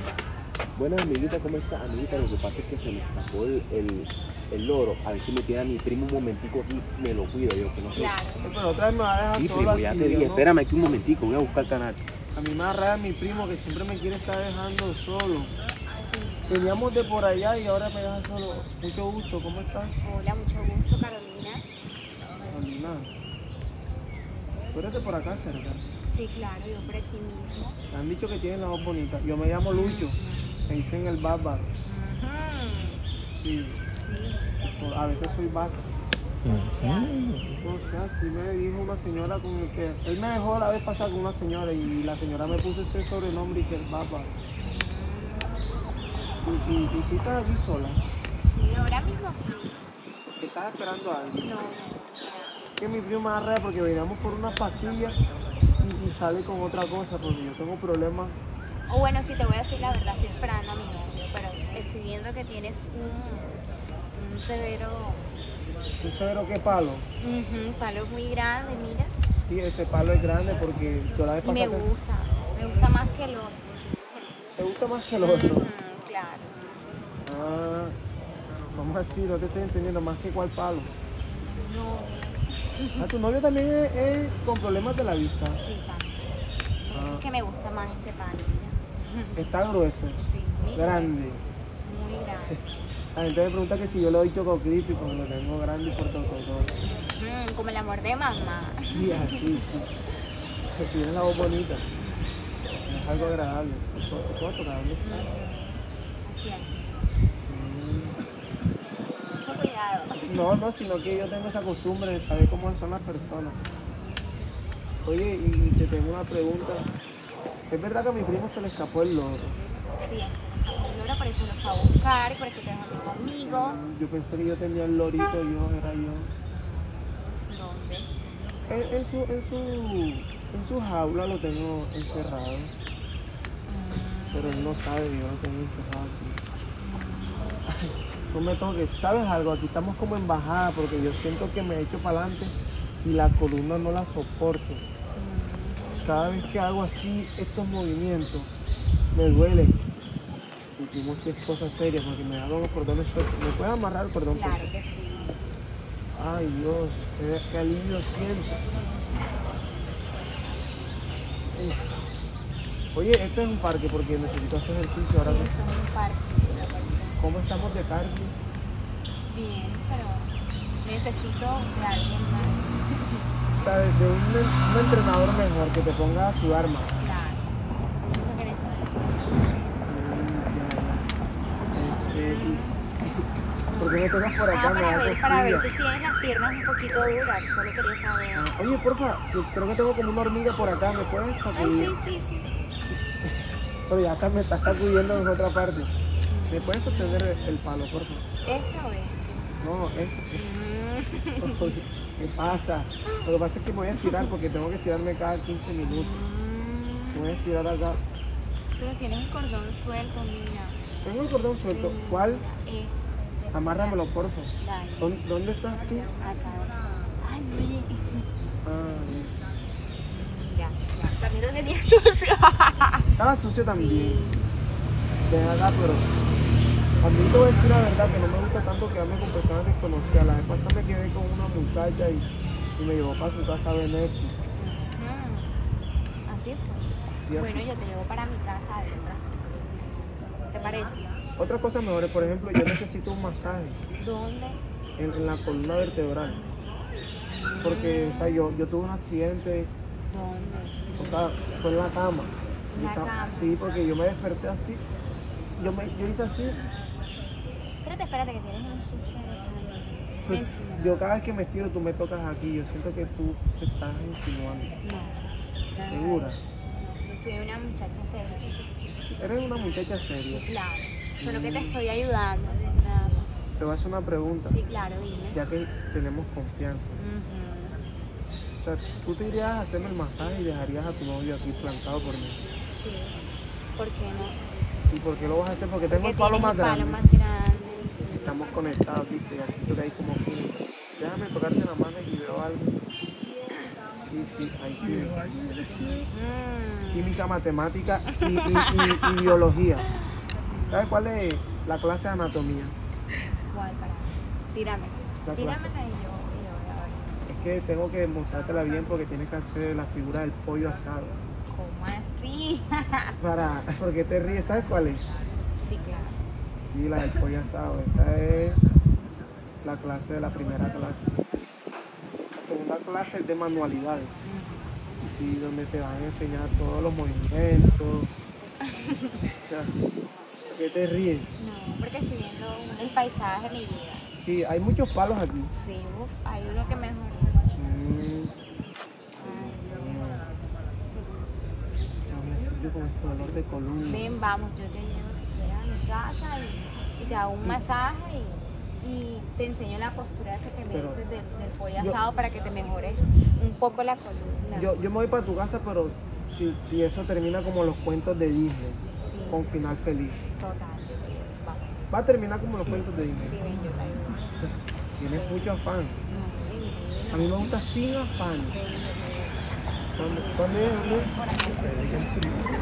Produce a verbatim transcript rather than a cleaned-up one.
Buenas, amiguita, ¿cómo estás? Amiguita, lo que pasa es que se me escapó el, el, el loro. A ver si me tiene a mi primo un momentico aquí, me lo cuido yo, que no sé. Claro. Pero otra vez me va a dejar Sí, solo primo, aquí, ya te yo dije, no- espérame aquí un momentico, voy a buscar el canal. A mí me da rabia mi primo que siempre me quiere estar dejando solo. Veníamos de por allá y ahora me deja solo. Mucho gusto, ¿cómo estás? Hola, mucho gusto, Carolina. Carolina. Tú eres de por acá cerca. Sí, claro, yo por aquí mismo. Me han dicho que tienes la voz bonita. Yo me llamo Lucho. Me dicen el Baba. Sí. Sí. A veces soy vaca. O sea, sí me dijo una señora con el que... Él me dejó la vez pasada con una señora y la señora me puso ese sobrenombre y que el Baba. Y, y, y tú estás aquí sola. Sí, ahora mismo sí. ¿Te estás esperando a alguien? No, no. Que mi primo me da rabia porque veníamos por unas pastillas y, y sale con otra cosa porque yo tengo problemas. O bueno, si te voy a decir la verdad, estoy esperando a mi novio, pero estoy viendo que tienes un, un severo, ¿Tú sabes qué palo? ujú, palo muy grande, mira. Sí, este palo es grande porque yo la vez Y me pasada- gusta, me gusta más que el otro. ¿Te gusta más que el otro? Ujú, claro. Ah, ¿cómo así? No te estoy entendiendo. ¿Más que cuál palo? No, Ah, tu novio también es, es con problemas de la vista. sí, también. Ah. Es que me gusta más este palo, mira. Está grueso, Sí, muy grande. Muy grande. La gente me pregunta que si yo le doy chococlip y pues lo tengo grande y por todo. Mm, como el amor de mamá. Sí, así, sí. Que tienes la voz bonita. Es algo agradable. ¿Te puedo tocarlo? Así es. Mucho cuidado. No, no, sino que yo tengo esa costumbre de saber cómo son las personas. Oye, y te tengo una pregunta. ¿Es verdad que a mi primo se le escapó el loro? Sí, el loro por eso lo fue a buscar, por eso te dejó aquí conmigo. Yo pensé que yo tenía el lorito, yo era yo. ¿Dónde? En, en su, en, su, en su jaula lo tengo encerrado, pero él no sabe que yo lo tengo encerrado aquí. No me toques, ¿sabes algo? Aquí estamos como en bajada porque yo siento que me echo para adelante y la columna no la soporto. Cada vez que hago así estos movimientos me duele. Y digo si es cosa seria porque me hago los cordones sueltos. ¿Me puedes amarrar el cordón? por Claro favor? que sí. Ay Dios, qué, qué alivio siento. Uf. Oye, este es un parque porque necesito hacer ejercicio ahora Sí, mismo. esto es un parque. ¿Cómo estamos de cardio? Bien, pero necesito de alguien más. ¿Sabes? De un, un entrenador mejor que te ponga a sudar más. Claro. Eso es lo que necesito. Este, y- ¿Por qué no tocas por acá? Ah, Me para da ver, para ver si cosquillas. tienes las piernas un poquito duras. Solo quería saber. Ah, oye, porfa, yo creo que tengo como una hormiga por acá, ¿me puedes Ay, sacudir? sí, sí, sí. sí. Pero ya hasta me está sacudiendo en otra parte. ¿Me puedes sostener el, el palo, por favor? ¿Esta o esta? No, este. Mm. Oye, ¿qué pasa? Lo que pasa es que me voy a estirar porque tengo que estirarme cada quince minutos. Me voy a estirar acá. Pero tienes el cordón suelto, mira. Tengo el cordón suelto. ¿Cuál? Eh, Amárramelo, por favor. dale. ¿Dónde, dónde estás tú? Acá. Ay, oye. Ah, bien. Mira, ya. También lo tenía sucio. Estaba sucio también. Sí. De acá, pero a mí te voy a decir la verdad que no me gusta tanto quedarme con personas desconocidas. La vez pasada me quedé con una muchacha y, y me llevó para su casa a ver Netflix. Mm, Así fue. Sí, así. Bueno, yo te llevo para mi casa adentro. ¿Te parece? Otras cosas mejores, por ejemplo, yo necesito un masaje ¿Dónde? en, en la columna vertebral. Porque, o sea, yo, yo tuve un accidente, ¿Dónde? o sea, fue en la cama. ¿En Yo la estaba- cama? Sí, porque yo me desperté así. Yo, me, yo hice así. Espérate, espérate, que tienes un sucio de cama. Pues, Mentira. yo cada vez que me estiro tú me tocas aquí. Yo siento que tú te estás insinuando. No. no, ¿Segura? no, Yo soy una muchacha seria. Eres una muchacha seria. Claro. Solo que te estoy ayudando. Nada más. Te voy a hacer una pregunta, Sí, claro, dime. ya que tenemos confianza. Ujú. O sea, tú te irías a hacerme el masaje y dejarías a tu novio aquí plantado por mí. Sí. ¿Por qué no? ¿Y por qué lo vas a hacer? Porque tengo Porque el palo tienes más el palo grande. más grande. Estamos conectados, viste, y así que hay como química. Déjame tocarte la mano y veo algo. Sí, sí, hay química. Mm. Química, matemática y, y, y- y biología. ¿Sabes cuál es la clase de anatomía? ¿Cuál para? Tírame. La clase. Tíramela y yo, y yo voy a ver. Es que tengo que mostrártela bien porque tienes que hacer la figura del pollo asado. ¿Cómo así? Para, ¿por qué te ríes? ¿Sabes cuál es? Sí, claro. Sí, la del pollo asado. Esa es la clase de la primera clase. La segunda clase es de manualidades. Sí, donde te van a enseñar todos los movimientos. Ya. ¿Por qué te ríes? No, porque estoy viendo un- el paisaje de mi vida. Sí, hay muchos palos aquí. Sí, uff, hay uno que mejor. Mm, Ay, no me siento con este dolor de columna. ven, vamos, yo te llevo si quieres a mi casa y, y te hago un masaje y, y te enseño la postura esa que me Pero dices del, del pollo yo- asado para que te mejores un poco la columna. Yo, yo me voy para tu casa, pero si, si eso termina como los cuentos de Disney, Sí, con final feliz. total, yo te llevo, vamos. Va a terminar como los cuentos de Sí, Disney. ven, yo te ayudo. Tienes mucho afán. No, ven, ven, A mí me gusta sin afán. ven, yo te ayudo. ¿Cuándo, ¿cuándo es? Por aquí.